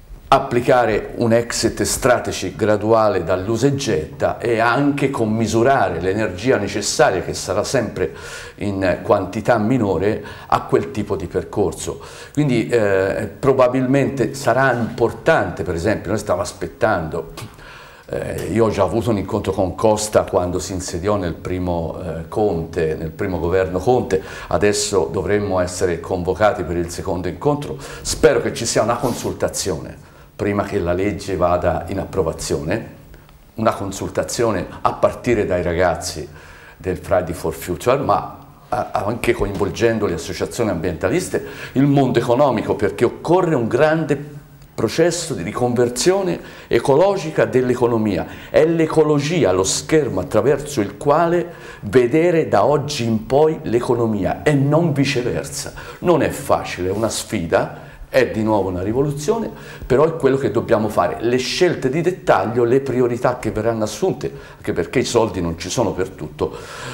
applicare un exit strategy graduale dall'usa e getta e anche commisurare l'energia necessaria, che sarà sempre in quantità minore, a quel tipo di percorso. Quindi eh, probabilmente sarà importante, per esempio, noi stiamo aspettando, eh, io ho già avuto un incontro con Costa quando si insediò nel primo eh, Conte, nel primo governo Conte, adesso dovremmo essere convocati per il secondo incontro, spero che ci sia una consultazione prima che la legge vada in approvazione, una consultazione a partire dai ragazzi del Friday for Future, ma anche coinvolgendo le associazioni ambientaliste, il mondo economico, perché occorre un grande processo di riconversione ecologica dell'economia. È l'ecologia lo schermo attraverso il quale vedere da oggi in poi l'economia e non viceversa. Non è facile, è una sfida, è di nuovo una rivoluzione, però è quello che dobbiamo fare. Le scelte di dettaglio, le priorità che verranno assunte, anche perché i soldi non ci sono per tutto,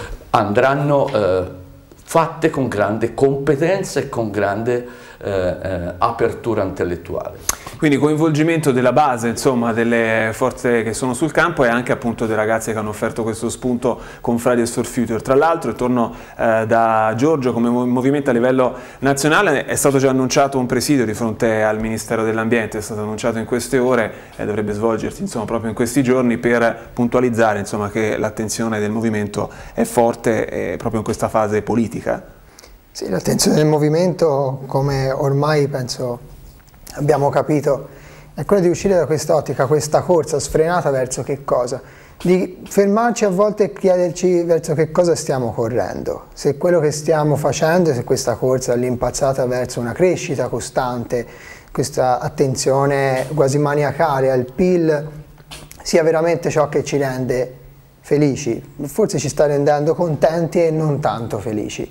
andranno eh, fatte con grande competenza e con grande eh, eh, apertura intellettuale. Quindi coinvolgimento della base, insomma, delle forze che sono sul campo e anche appunto dei ragazzi che hanno offerto questo spunto con Fridays for Future. Tra l'altro, e torno eh, da Giorgio, come movimento a livello nazionale è stato già annunciato un presidio di fronte al Ministero dell'Ambiente, è stato annunciato in queste ore e dovrebbe svolgersi insomma proprio in questi giorni per puntualizzare insomma che l'attenzione del movimento è forte eh, proprio in questa fase politica. Sì, l'attenzione del movimento, come ormai penso abbiamo capito, è quella di uscire da quest'ottica, questa corsa sfrenata verso che cosa? Di fermarci a volte e chiederci verso che cosa stiamo correndo, se quello che stiamo facendo, se questa corsa all'impazzata verso una crescita costante, questa attenzione quasi maniacale al P I L, sia veramente ciò che ci rende felici. Forse ci sta rendendo contenti e non tanto felici,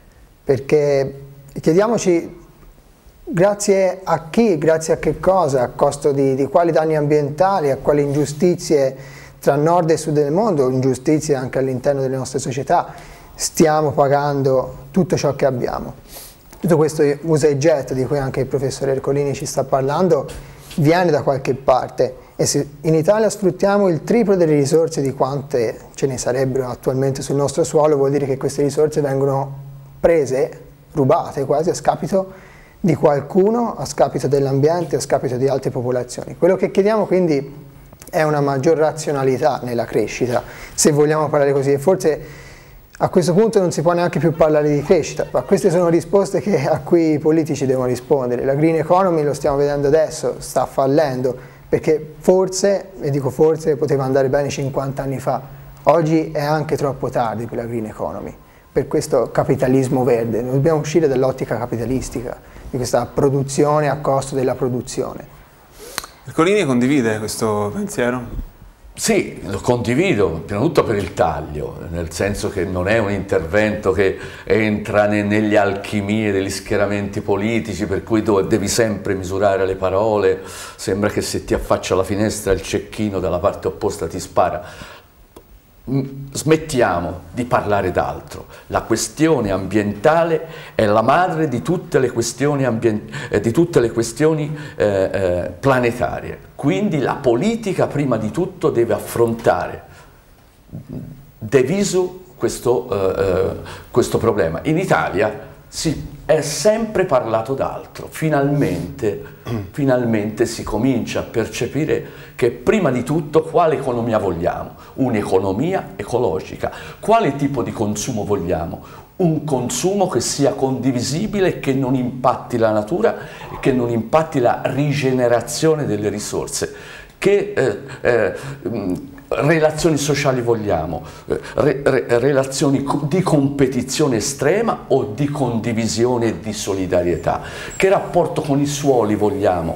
perché chiediamoci grazie a chi, grazie a che cosa, a costo di, di quali danni ambientali, a quali ingiustizie tra nord e sud del mondo, ingiustizie anche all'interno delle nostre società, stiamo pagando tutto ciò che abbiamo. Tutto questo usa e getta di cui anche il professor Ercolini ci sta parlando viene da qualche parte, e se in Italia sfruttiamo il triplo delle risorse di quante ce ne sarebbero attualmente sul nostro suolo, vuol dire che queste risorse vengono prese, rubate quasi a scapito di qualcuno, a scapito dell'ambiente, a scapito di altre popolazioni. Quello che chiediamo quindi è una maggior razionalità nella crescita, se vogliamo parlare così, e forse a questo punto non si può neanche più parlare di crescita, ma queste sono risposte che, a cui i politici devono rispondere. La green economy, lo stiamo vedendo adesso, sta fallendo, perché forse, e dico forse, poteva andare bene cinquanta anni fa, oggi è anche troppo tardi per la green economy, per questo capitalismo verde. Noi dobbiamo uscire dall'ottica capitalistica, di questa produzione a costo della produzione. Ercolini condivide questo pensiero? Sì, lo condivido, prima di tutto per il taglio, nel senso che non è un intervento che entra ne, negli alchimie degli schieramenti politici, per cui dove devi sempre misurare le parole, sembra che se ti affaccia alla finestra il cecchino dalla parte opposta ti spara. Smettiamo di parlare d'altro. La questione ambientale è la madre di tutte le questioni, eh, di tutte le questioni eh, eh, planetarie. Quindi la politica prima di tutto deve affrontare de visu questo, eh, questo problema. In Italia si è sempre parlato d'altro, finalmente, finalmente si comincia a percepire che prima di tutto quale economia vogliamo? Un'economia ecologica. Quale tipo di consumo vogliamo? Un consumo che sia condivisibile e che non impatti la natura e che non impatti la rigenerazione delle risorse. Che eh, eh, relazioni sociali vogliamo? Re, re, relazioni di competizione estrema o di condivisione e di solidarietà? Che rapporto con i suoli vogliamo?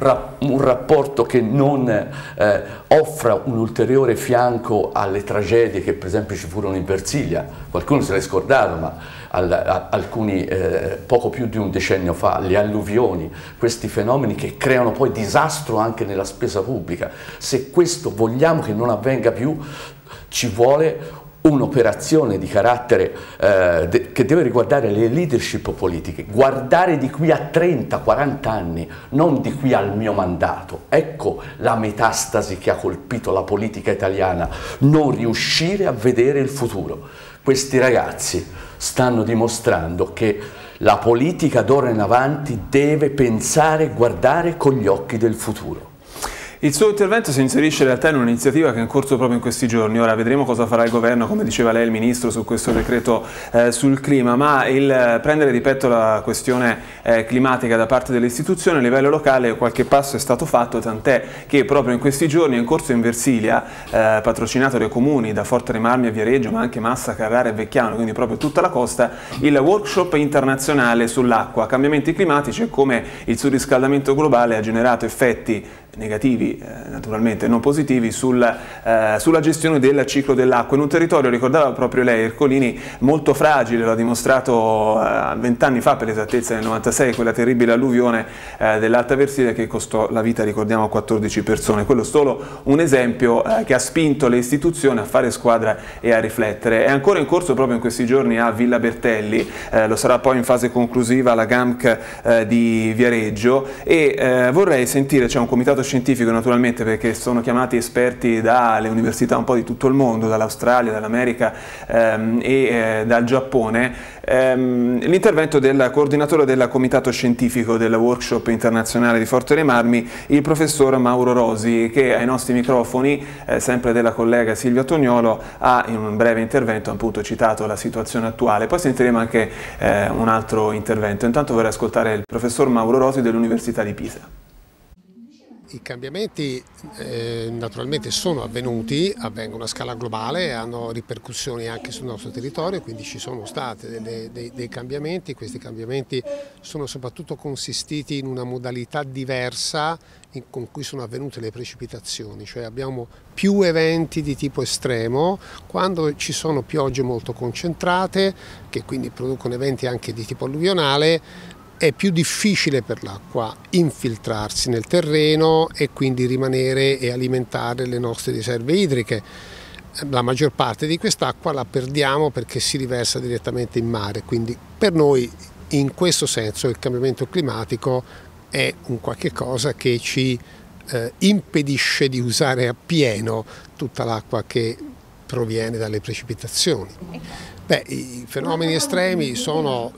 un rapporto che non eh, offra un ulteriore fianco alle tragedie che per esempio ci furono in Versilia, qualcuno se l'è scordato, ma al, a, alcuni eh, poco più di un decennio fa, le alluvioni, questi fenomeni che creano poi disastro anche nella spesa pubblica. Se questo vogliamo che non avvenga più, ci vuole un'operazione di carattere eh, de che deve riguardare le leadership politiche, guardare di qui a trenta quaranta anni, non di qui al mio mandato. Ecco la metastasi che ha colpito la politica italiana, non riuscire a vedere il futuro. Questi ragazzi stanno dimostrando che la politica d'ora in avanti deve pensare e guardare con gli occhi del futuro. Il suo intervento si inserisce in realtà in un'iniziativa che è in corso proprio in questi giorni. Ora vedremo cosa farà il governo, come diceva lei il ministro, su questo decreto eh, sul clima, ma il prendere di petto la questione eh, climatica da parte delle istituzioni a livello locale qualche passo è stato fatto, tant'è che proprio in questi giorni è in corso in Versilia, eh, patrocinato dai comuni da Forte dei Marmi a Viareggio, ma anche Massa, Carrara e Vecchiano, quindi proprio tutta la costa, il workshop internazionale sull'acqua, cambiamenti climatici e come il surriscaldamento globale ha generato effetti negativi, eh, naturalmente non positivi, sul, eh, sulla gestione del ciclo dell'acqua in un territorio, ricordava proprio lei, Ercolini, molto fragile, lo ha dimostrato vent'anni eh, fa, per l'esattezza nel novantasei, quella terribile alluvione eh, dell'Alta Versilia che costò la vita, ricordiamo, a quattordici persone. Quello solo un esempio eh, che ha spinto le istituzioni a fare squadra e a riflettere. È ancora in corso proprio in questi giorni a Villa Bertelli, eh, lo sarà poi in fase conclusiva la G A M C eh, di Viareggio, e eh, vorrei sentire, c'è un comitato scientifico naturalmente, perché sono chiamati esperti dalle università un po' di tutto il mondo, dall'Australia, dall'America ehm, e eh, dal Giappone, ehm, l'intervento del coordinatore del comitato scientifico del workshop internazionale di Forte dei Marmi, il professor Mauro Rosi, che ai nostri microfoni, eh, sempre della collega Silvia Tognolo, ha in un breve intervento appunto citato la situazione attuale. Poi sentiremo anche eh, un altro intervento. Intanto vorrei ascoltare il professor Mauro Rosi dell'Università di Pisa. I cambiamenti eh, naturalmente sono avvenuti, avvengono a scala globale e hanno ripercussioni anche sul nostro territorio, quindi ci sono stati delle, dei, dei cambiamenti. Questi cambiamenti sono soprattutto consistiti in una modalità diversa in, con cui sono avvenute le precipitazioni, cioè abbiamo più eventi di tipo estremo quando ci sono piogge molto concentrate, che quindi producono eventi anche di tipo alluvionale. È più difficile per l'acqua infiltrarsi nel terreno e quindi rimanere e alimentare le nostre riserve idriche. La maggior parte di quest'acqua la perdiamo perché si riversa direttamente in mare, quindi per noi in questo senso il cambiamento climatico è un qualche cosa che ci eh, impedisce di usare appieno tutta l'acqua che proviene dalle precipitazioni. Beh, i fenomeni estremi sono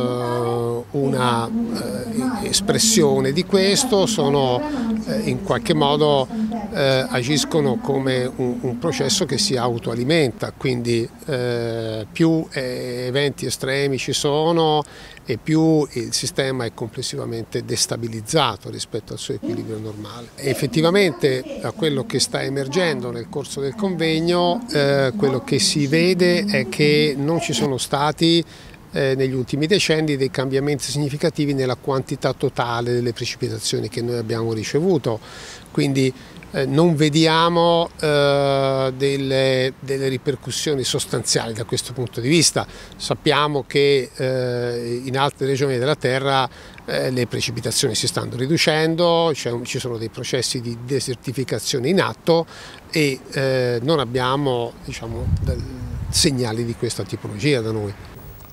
eh, una eh, espressione di questo, sono eh, in qualche modo eh, agiscono come un, un processo che si autoalimenta, quindi eh, più eh, eventi estremi ci sono e più il sistema è complessivamente destabilizzato rispetto al suo equilibrio normale. E effettivamente, da quello che sta emergendo nel corso del convegno, eh, quello che si vede è che non ci sono stati eh, negli ultimi decenni dei cambiamenti significativi nella quantità totale delle precipitazioni che noi abbiamo ricevuto, quindi eh, non vediamo eh, delle, delle ripercussioni sostanziali da questo punto di vista. Sappiamo che eh, in altre regioni della Terra eh, le precipitazioni si stanno riducendo, un, ci sono dei processi di desertificazione in atto e eh, non abbiamo, diciamo, segnali di questa tipologia da noi.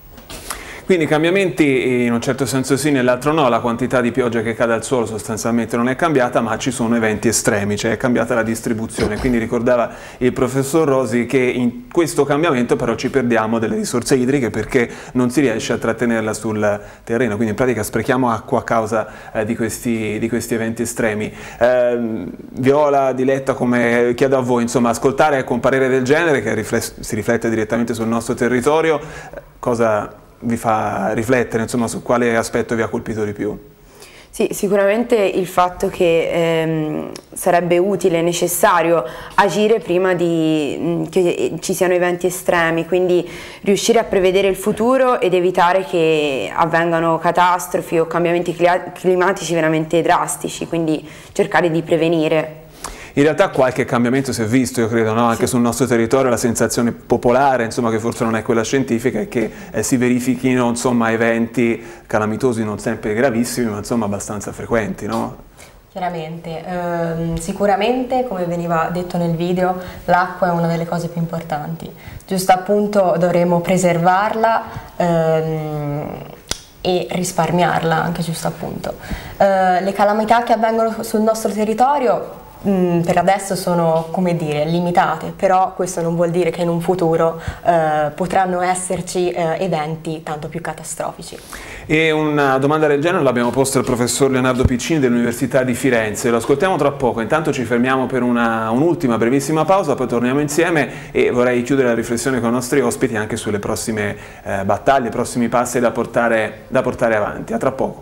Quindi cambiamenti in un certo senso sì, nell'altro no, la quantità di pioggia che cade al suolo sostanzialmente non è cambiata, ma ci sono eventi estremi, cioè è cambiata la distribuzione. Quindi ricordava il professor Rosi che in questo cambiamento però ci perdiamo delle risorse idriche perché non si riesce a trattenerla sul terreno, quindi in pratica sprechiamo acqua a causa eh, di, questi, di questi eventi estremi. Eh, Viola, Diletta, come chiedo a voi, insomma, ascoltare con parere del genere che riflesse, si riflette direttamente sul nostro territorio, cosa vi fa riflettere, insomma, su quale aspetto vi ha colpito di più? Sì, sicuramente il fatto che ehm, sarebbe utile e necessario agire prima di mh, che ci siano eventi estremi, quindi riuscire a prevedere il futuro ed evitare che avvengano catastrofi o cambiamenti climatici veramente drastici, quindi cercare di prevenire. In realtà qualche cambiamento si è visto, io credo, no? Anche sì. sul nostro territorio la sensazione popolare, insomma, che forse non è quella scientifica, è che eh, si verifichino, insomma, eventi calamitosi non sempre gravissimi, ma insomma abbastanza frequenti, no? Chiaramente, ehm, sicuramente, come veniva detto nel video, l'acqua è una delle cose più importanti. Giusto appunto dovremo preservarla ehm, e risparmiarla, anche giusto appunto. Eh, le calamità che avvengono sul nostro territorio per adesso sono, come dire, limitate, però questo non vuol dire che in un futuro eh, potranno esserci eh, eventi tanto più catastrofici. E una domanda del genere l'abbiamo posta al professor Leonardo Piccini dell'Università di Firenze, lo ascoltiamo tra poco, intanto ci fermiamo per un'ultima un brevissima pausa, poi torniamo insieme e vorrei chiudere la riflessione con i nostri ospiti anche sulle prossime eh, battaglie, i prossimi passi da portare, da portare avanti. A tra poco.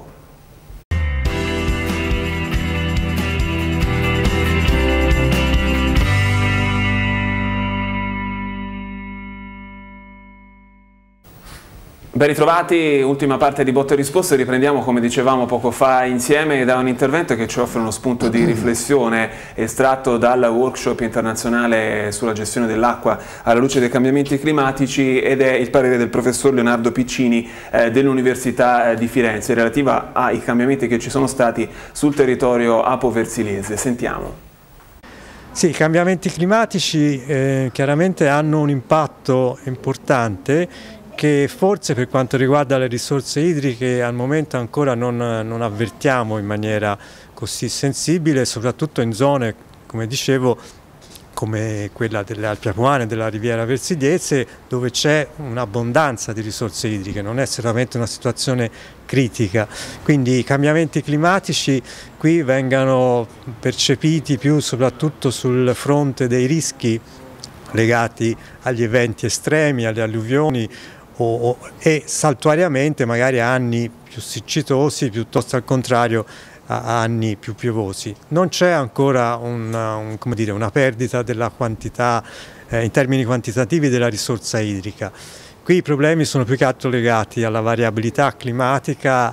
Ben ritrovati, ultima parte di Botte e Risposte, riprendiamo come dicevamo poco fa insieme da un intervento che ci offre uno spunto di riflessione estratto dal workshop internazionale sulla gestione dell'acqua alla luce dei cambiamenti climatici ed è il parere del professor Leonardo Piccini eh, dell'Università di Firenze relativa ai cambiamenti che ci sono stati sul territorio apo-versiliese. Sentiamo. Sì, i cambiamenti climatici eh, chiaramente hanno un impatto importante che forse per quanto riguarda le risorse idriche al momento ancora non, non avvertiamo in maniera così sensibile, soprattutto in zone, come dicevo, come quella delle Alpi Apuane e della Riviera Versiliese, dove c'è un'abbondanza di risorse idriche, non è solamente una situazione critica. Quindi i cambiamenti climatici qui vengano percepiti più soprattutto sul fronte dei rischi legati agli eventi estremi, alle alluvioni, O, o, e saltuariamente magari a anni più siccitosi piuttosto al contrario a anni più piovosi. Non c'è ancora una, un, come dire, una perdita della quantità eh, in termini quantitativi della risorsa idrica. Qui i problemi sono più che altro legati alla variabilità climatica,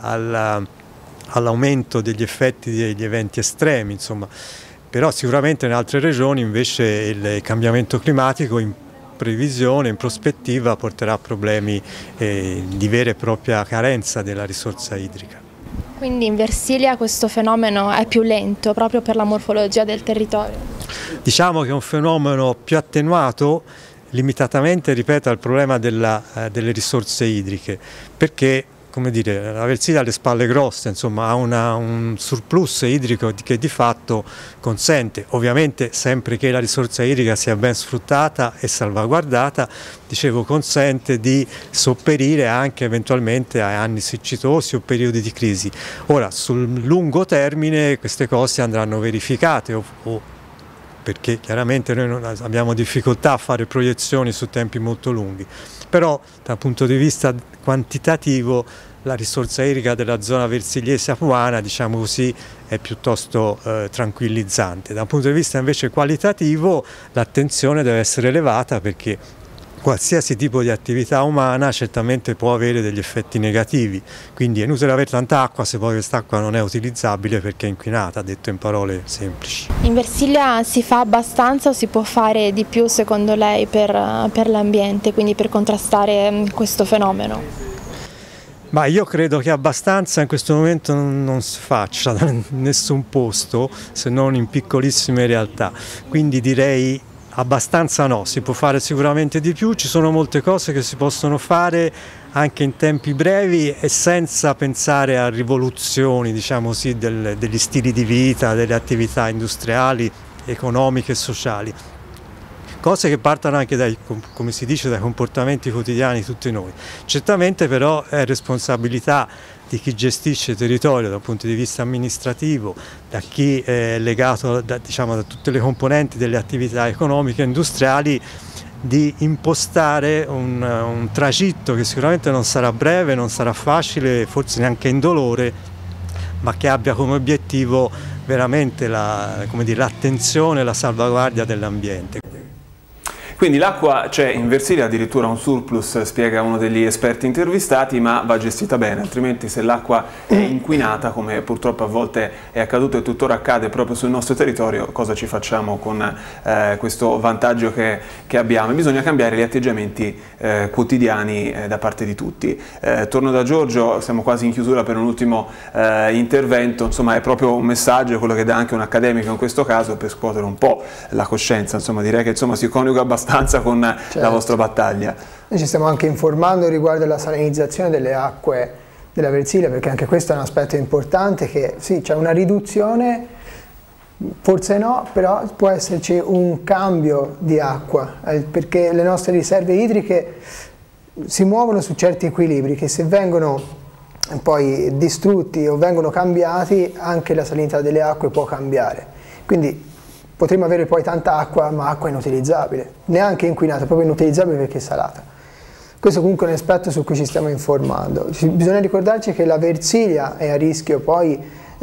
all'aumento degli effetti degli eventi estremi, insomma. Però sicuramente in altre regioni invece il cambiamento climatico in previsione, in prospettiva, porterà a problemi eh, di vera e propria carenza della risorsa idrica. Quindi in Versilia questo fenomeno è più lento proprio per la morfologia del territorio? Diciamo che è un fenomeno più attenuato, limitatamente, ripeto, al problema della, eh, delle risorse idriche, perché come dire, la Versilia ha le spalle grosse, insomma ha una, un surplus idrico che di fatto consente, ovviamente sempre che la risorsa idrica sia ben sfruttata e salvaguardata, dicevo consente di sopperire anche eventualmente a anni siccitosi o periodi di crisi. Ora sul lungo termine queste cose andranno verificate o, o perché chiaramente noi non abbiamo difficoltà a fare proiezioni su tempi molto lunghi, però dal punto di vista quantitativo la risorsa idrica della zona versiliese apuana, diciamo così, è piuttosto eh, tranquillizzante. Da un punto di vista invece qualitativo l'attenzione deve essere elevata perché qualsiasi tipo di attività umana certamente può avere degli effetti negativi, quindi è inutile avere tanta acqua se poi quest'acqua non è utilizzabile perché è inquinata, detto in parole semplici. In Versilia si fa abbastanza o si può fare di più secondo lei per, per l'ambiente, quindi per contrastare questo fenomeno? Ma io credo che abbastanza in questo momento non si faccia da nessun posto se non in piccolissime realtà, quindi direi abbastanza no, si può fare sicuramente di più, ci sono molte cose che si possono fare anche in tempi brevi e senza pensare a rivoluzioni, diciamo così, del, degli stili di vita, delle attività industriali, economiche e sociali. Cose che partono anche dai, come si dice, dai comportamenti quotidiani di tutti noi. Certamente però è responsabilità di chi gestisce il territorio dal punto di vista amministrativo, da chi è legato da, diciamo, da tutte le componenti delle attività economiche e industriali, di impostare un, un tragitto che sicuramente non sarà breve, non sarà facile, forse neanche indolore, ma che abbia come obiettivo veramente la, come dire, l'attenzione e la salvaguardia dell'ambiente. Quindi l'acqua c'è in Versilia, addirittura un surplus, spiega uno degli esperti intervistati, ma va gestita bene, altrimenti se l'acqua è inquinata, come purtroppo a volte è accaduto e tuttora accade proprio sul nostro territorio, cosa ci facciamo con eh, questo vantaggio che, che abbiamo? E bisogna cambiare gli atteggiamenti eh, quotidiani eh, da parte di tutti. Eh, torno da Giorgio, siamo quasi in chiusura per un ultimo eh, intervento, insomma è proprio un messaggio, quello che dà anche un accademico in questo caso, per scuotere un po' la coscienza, insomma direi che insomma, si coniuga abbastanza con certo. la vostra battaglia. Noi ci stiamo anche informando riguardo alla salinizzazione delle acque della Versilia, perché anche questo è un aspetto importante, che sì, c'è una riduzione, forse no, però può esserci un cambio di acqua, eh, perché le nostre riserve idriche si muovono su certi equilibri che se vengono poi distrutti o vengono cambiati, anche la salinità delle acque può cambiare. Quindi potremmo avere poi tanta acqua, ma acqua inutilizzabile, neanche inquinata, proprio inutilizzabile perché è salata. Questo comunque è un aspetto su cui ci stiamo informando. Bisogna ricordarci che la Versilia è a rischio poi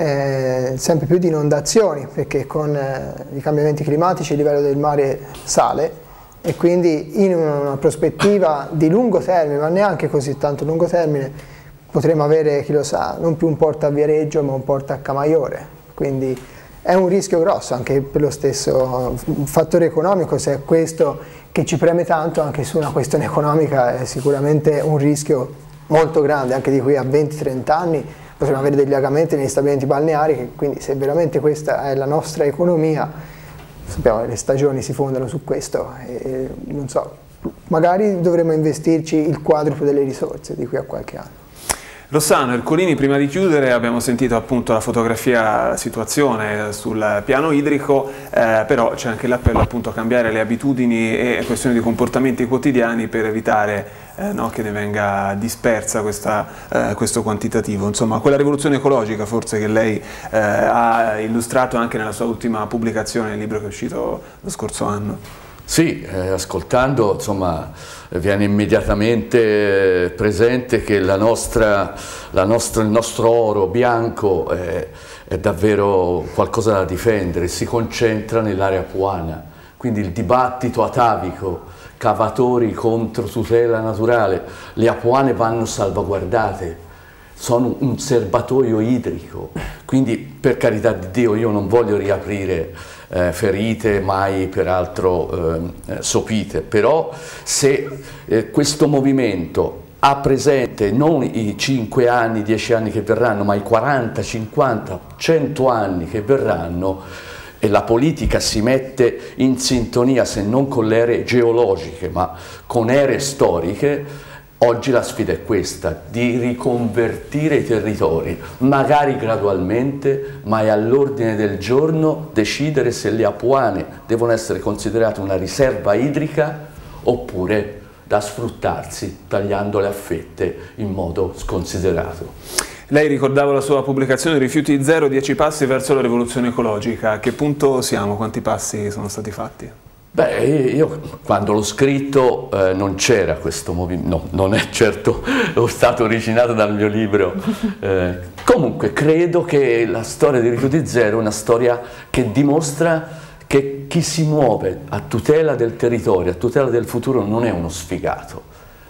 eh, sempre più di inondazioni, perché con eh, i cambiamenti climatici il livello del mare sale e quindi in una prospettiva di lungo termine, ma neanche così tanto lungo termine, potremmo avere, chi lo sa, non più un porto a Viareggio, ma un porto a Camaiore. Quindi è un rischio grosso anche per lo stesso fattore economico, se è questo che ci preme tanto, anche su una questione economica è sicuramente un rischio molto grande, anche di qui a venti trenta anni potremo avere degli allagamenti negli stabilimenti balneari, che quindi se veramente questa è la nostra economia, sappiamo che le stagioni si fondano su questo, e non so, magari dovremmo investirci il quadruplo delle risorse di qui a qualche anno. Rossano, Ercolini, prima di chiudere abbiamo sentito appunto la fotografia, la situazione sul piano idrico, eh, però c'è anche l'appello appunto a cambiare le abitudini e questioni di comportamenti quotidiani per evitare eh, no, che ne venga dispersa questa, eh, questo quantitativo. Insomma, quella rivoluzione ecologica forse che lei eh, ha illustrato anche nella sua ultima pubblicazione, nel libro che è uscito lo scorso anno. Sì, eh, ascoltando insomma viene immediatamente presente che la nostra, la nostra, il nostro oro bianco è, è davvero qualcosa da difendere, si concentra nell'area apuana, quindi il dibattito atavico, cavatori contro tutela naturale, le apuane vanno salvaguardate, sono un serbatoio idrico, quindi per carità di Dio io non voglio riaprire eh, ferite mai peraltro eh, sopite, però se eh, questo movimento ha presente non i cinque anni, dieci anni che verranno, ma i quaranta, cinquanta, cento anni che verranno, e la politica si mette in sintonia se non con le aree geologiche ma con aree storiche, oggi la sfida è questa, di riconvertire i territori, magari gradualmente, ma è all'ordine del giorno decidere se le apuane devono essere considerate una riserva idrica oppure da sfruttarsi tagliandole a fette in modo sconsiderato. Lei ricordava la sua pubblicazione Rifiuti zero, dieci passi verso la rivoluzione ecologica. A che punto siamo? Quanti passi sono stati fatti? Beh, io quando l'ho scritto eh, non c'era questo movimento, no, non è certo stato originato dal mio libro. Eh, comunque credo che la storia di Rifiuti zero è una storia che dimostra che chi si muove a tutela del territorio, a tutela del futuro non è uno sfigato,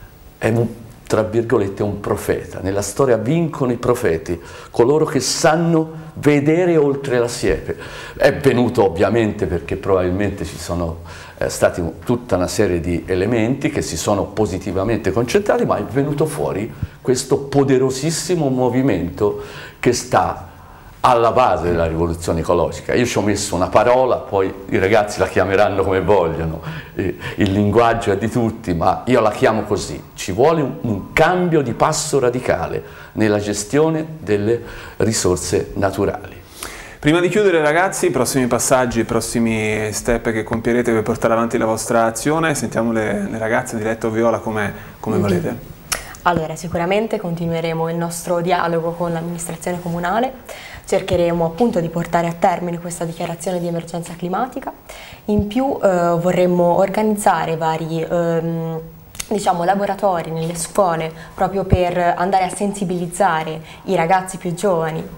è un, tra virgolette, un profeta. Nella storia vincono i profeti, coloro che sanno vedere oltre la siepe. È venuto ovviamente perché probabilmente ci sono eh, stati tutta una serie di elementi che si sono positivamente concentrati, ma è venuto fuori questo poderosissimo movimento che sta alla base della rivoluzione ecologica. Io ci ho messo una parola, poi i ragazzi la chiameranno come vogliono, il linguaggio è di tutti, ma io la chiamo così: ci vuole un, un cambio di passo radicale nella gestione delle risorse naturali. Prima di chiudere ragazzi, i prossimi passaggi, i prossimi step che compierete per portare avanti la vostra azione, sentiamo le, le ragazze, Diletta Viola, come, come mm-hmm. volete. Allora, sicuramente continueremo il nostro dialogo con l'amministrazione comunale, cercheremo appunto di portare a termine questa dichiarazione di emergenza climatica, in più eh, vorremmo organizzare vari ehm, diciamo, laboratori nelle scuole proprio per andare a sensibilizzare i ragazzi più giovani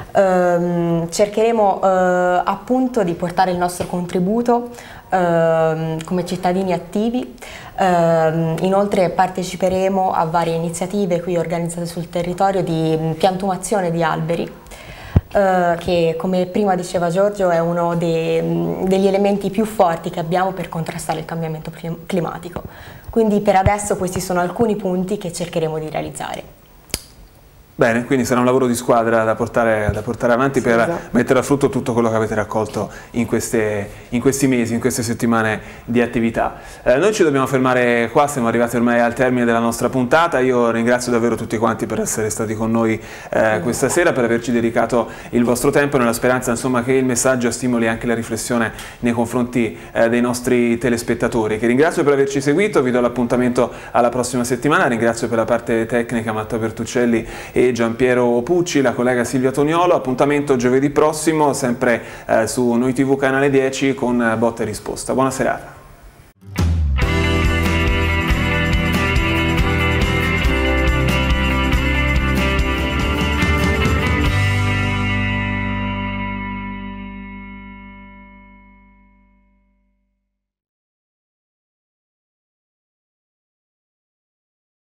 ehm, cercheremo eh, appunto di portare il nostro contributo ehm, come cittadini attivi. Uh, inoltre parteciperemo a varie iniziative qui organizzate sul territorio di piantumazione di alberi, uh, che come prima diceva Giorgio è uno dei, degli elementi più forti che abbiamo per contrastare il cambiamento climatico. Quindi per adesso questi sono alcuni punti che cercheremo di realizzare. Bene, quindi sarà un lavoro di squadra da portare, da portare avanti, sì, per esatto. mettere a frutto tutto quello che avete raccolto in, queste, in questi mesi, in queste settimane di attività. Eh, noi ci dobbiamo fermare qua, siamo arrivati ormai al termine della nostra puntata. Io ringrazio davvero tutti quanti per essere stati con noi eh, questa sera, per averci dedicato il vostro tempo, nella speranza insomma, che il messaggio stimoli anche la riflessione nei confronti eh, dei nostri telespettatori, che ringrazio per averci seguito. Vi do l'appuntamento alla prossima settimana. Ringrazio per la parte tecnica Matteo Bertuccelli e Giampiero Pucci, la collega Silvia Toniolo. Appuntamento giovedì prossimo, sempre eh, su Noi tivù canale dieci con Botta e Risposta. Buona serata.